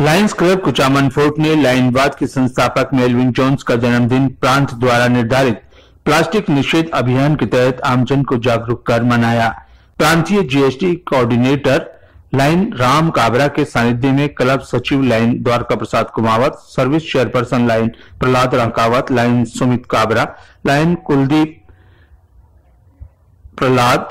Lions club Kuchaman fort ने लायनवाद के संस्थापक मेलविन जोन्स का जन्मदिन प्रांत द्वारा निर्धारित प्लास्टिक निषेध अभियान के तहत आमजन को जागरूक कर मनाया। प्रांतीय GST coordinator lion Ram Kabra के सानिध्य में क्लब सचिव lion Dwarka Prasad Kumawat, service chairperson lion Prahlad Rakawat, lion Sumit Kabra, lion Kuldeep Prahlad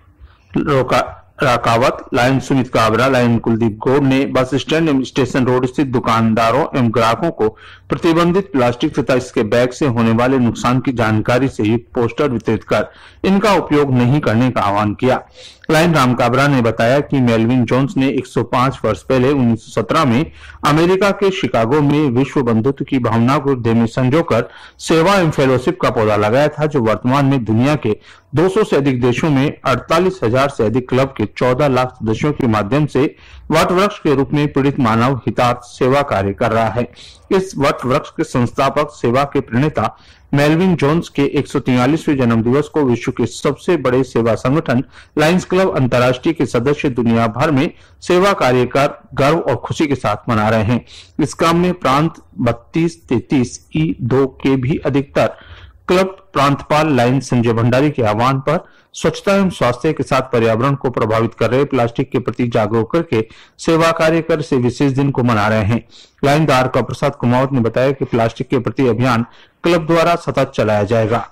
Rakawat, lion Sumit Kabra, lion Kuldeep Gaur ने बस स्टैंड एवं स्टेशन रोड स्थित दुकानदारों एवं ग्राहकों को प्रतिबंधित प्लास्टिक तथा इसके बैग से होने वाले नुकसान की जानकारी से युक्त पोस्टर वितरित कर इनका उपयोग नहीं करने का आह्वान किया। लाइन राम काबरा ने बताया कि मेलविन जोन्स ने 105 वर्ष पहले 1917 में अमेरिका के शिकागो में विश्व बंधुत्व की भावना को हृदय में संजोकर सेवा एवं फेलोशिप का पौधा लगाया था, जो वर्तमान में दुनिया के 200 से अधिक देशों में 48,000 से अधिक क्लब के 14 लाख सदस्यों के माध्यम से वट वृक्ष के रूप में पीड़ित मानव हितार्थ सेवा कार्य कर रहा है। इस वट वृक्ष के संस्थापक सेवा के प्रणेता मेलविन जोन्स के 143वें जन्म दिवस को विश्व के सबसे बड़े सेवा संगठन लायंस क्लब अंतर्राष्ट्रीय के सदस्य दुनिया भर में सेवा कार्य कर गर्व और खुशी के साथ मना रहे हैं। इस काम में प्रांत 32-33 के भी अधिकतर क्लब प्रांतपाल लाइन संजय भंडारी के आह्वान पर स्वच्छता एवं स्वास्थ्य के साथ पर्यावरण को प्रभावित कर रहे प्लास्टिक के प्रति जागरूक करके सेवा कार्य कर से विशेष दिन को मना रहे हैं। लाइन द्वारका प्रसाद कुमावत ने बताया कि प्लास्टिक के प्रति अभियान क्लब द्वारा सतत चलाया जाएगा।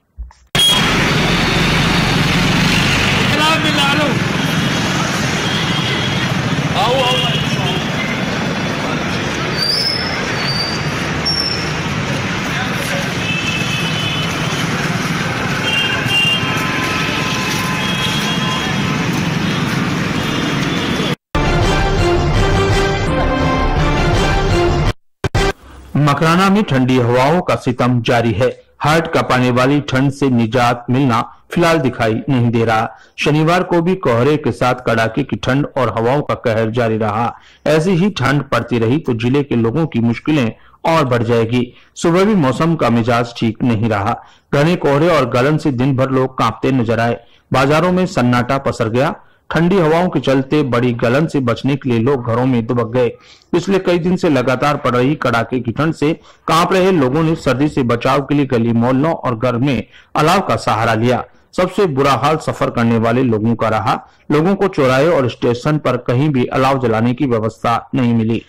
मकराना में ठंडी हवाओं का सितम जारी है। हार्ट कांपने वाली ठंड से निजात मिलना फिलहाल दिखाई नहीं दे रहा। शनिवार को भी कोहरे के साथ कड़ाके की ठंड और हवाओं का कहर जारी रहा। ऐसी ही ठंड पड़ती रही तो जिले के लोगों की मुश्किलें और बढ़ जाएगी। सुबह भी मौसम का मिजाज ठीक नहीं रहा। घने कोहरे और गलन से दिन भर लोग कांपते नजर आए। बाजारों में सन्नाटा पसर गया। ठंडी हवाओं के चलते बड़ी गलन से बचने के लिए लोग घरों में दुबक गए। पिछले कई दिन से लगातार पड़ रही कड़ाके की ठंड से कांप रहे लोगों ने सर्दी से बचाव के लिए गली मोहल्लों और घर में अलाव का सहारा लिया। सबसे बुरा हाल सफर करने वाले लोगों का रहा। लोगों को चौराहे और स्टेशन पर कहीं भी अलाव जलाने की व्यवस्था नहीं मिली।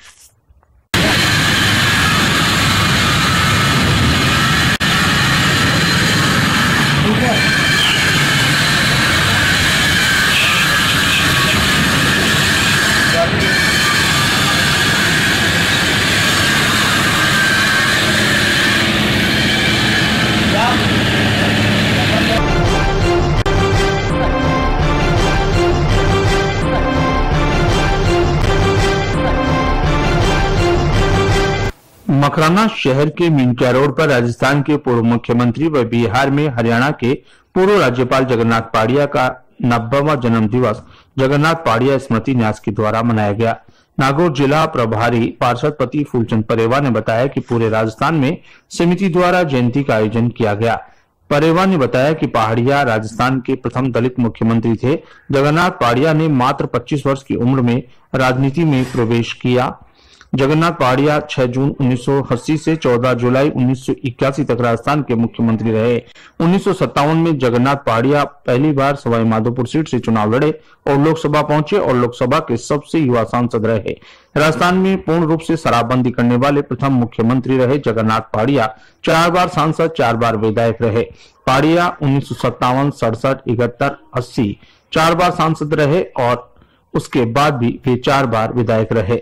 मकराना शहर के मिंटिया रोड पर राजस्थान के पूर्व मुख्यमंत्री व बिहार में हरियाणा के पूर्व राज्यपाल जगन्नाथ पहाड़िया का 90वां जन्म दिवस जगन्नाथ पहाड़िया स्मृति न्यास के द्वारा मनाया गया। नागौर जिला प्रभारी पार्षद पति फूलचंद परेवा ने बताया कि पूरे राजस्थान में समिति द्वारा जयंती का आयोजन किया गया। परेवा ने बताया कि पहाड़िया राजस्थान के प्रथम दलित मुख्यमंत्री थे। जगन्नाथ पहाड़िया ने मात्र 25 वर्ष की उम्र में राजनीति में प्रवेश किया। जगन्नाथ पहाड़िया 6 जून 1980 से 14 जुलाई 1981 तक राजस्थान के मुख्यमंत्री रहे। 1957 में जगन्नाथ पहाड़िया पहली बार सवाई माधोपुर सीट से चुनाव लड़े और लोकसभा पहुंचे और लोकसभा के सबसे युवा सांसद रहे। राजस्थान में पूर्ण रूप से शराबबंदी करने वाले प्रथम मुख्यमंत्री रहे जगन्नाथ पहाड़िया। 4 बार सांसद, 4 बार विधायक रहे। पहाड़िया 1957, 67, 71, 80 4 बार सांसद रहे और उसके बाद भी वे 4 बार विधायक रहे।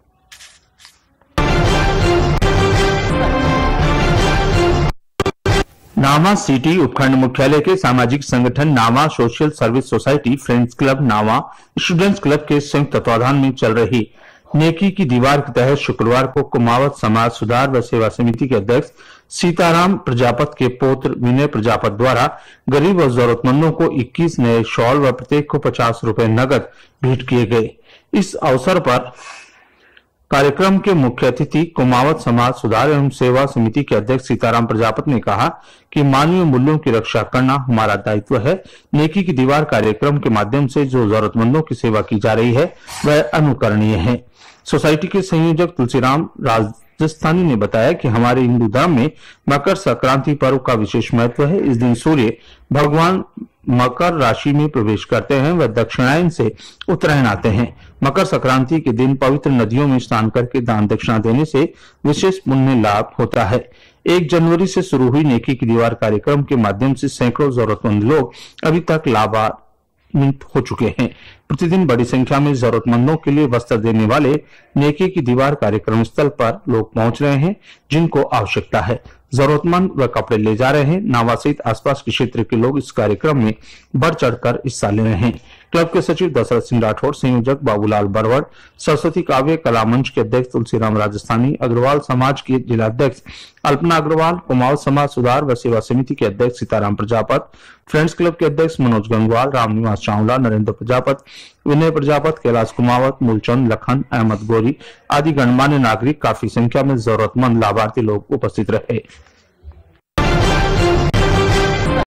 नावा सिटी उपखंड मुख्यालय के सामाजिक संगठन Nawa social service society, friends club Nawa, students club के संयुक्त तत्वाधान में चल रही नेकी की दीवार के तहत शुक्रवार को कुमावत समाज सुधार व सेवा समिति के अध्यक्ष सीताराम प्रजापत के पौत्र विनय प्रजापत द्वारा गरीब और जरूरतमंदों को 21 नए शॉल व प्रत्येक को 50 रुपए नगद भेंट किए गए। इस अवसर पर कार्यक्रम के मुख्य अतिथि कुमावत समाज सुधार एवं सेवा समिति के अध्यक्ष सीताराम प्रजापति ने कहा कि मानवीय मूल्यों की रक्षा करना हमारा दायित्व है। नेकी की दीवार कार्यक्रम के माध्यम से जो जरूरतमंदों की सेवा की जा रही है वह अनुकरणीय है। सोसाइटी के संयोजक तुलसीराम राजस्थानी ने बताया कि हमारे हिंदू धर्म में मकर संक्रांति पर्व का विशेष महत्व है। इस दिन सूर्य भगवान मकर राशि में प्रवेश करते हैं व दक्षिणायन से उत्तरायण आते हैं। मकर संक्रांति के दिन पवित्र नदियों में स्नान करके दान दक्षिणा देने से विशेष पुण्य लाभ होता है। 1 जनवरी से शुरू हुई नेकी की दीवार कार्यक्रम के माध्यम से सैकड़ों जरूरतमंद लोग अभी तक लाभान्वित हो चुके हैं। प्रतिदिन बड़ी संख्या में जरूरतमंदों के लिए वस्त्र देने वाले नेकी की दीवार कार्यक्रम स्थल पर लोग पहुंच रहे हैं जिनको आवश्यकता है। जरूरतमंद व कपड़े ले जा रहे हैं। नावा सहित आसपास के क्षेत्र के लोग इस कार्यक्रम में बढ़ चढ़कर हिस्सा ले रहे हैं। क्लब के सचिव दशरथ सिंह राठौड़, संयोजक बाबूलाल बरवड़, सरस्वती काव्य कला मंच के अध्यक्ष तुलसीराम राजस्थानी, अग्रवाल समाज के जिलाध्यक्ष अल्पना अग्रवाल, कुमावत समाज सुधार व सेवा समिति के अध्यक्ष सीताराम प्रजापत, फ्रेंड्स क्लब के अध्यक्ष मनोज गंगवाल, रामनिवास चावला, नरेंद्र प्रजापत, विनय प्रजापत, कैलाश कुमावत, मूलचंद, लखन, अहमद गोरी आदि गणमान्य नागरिक काफी संख्या में जरूरतमंद लाभार्थी लोग उपस्थित रहे।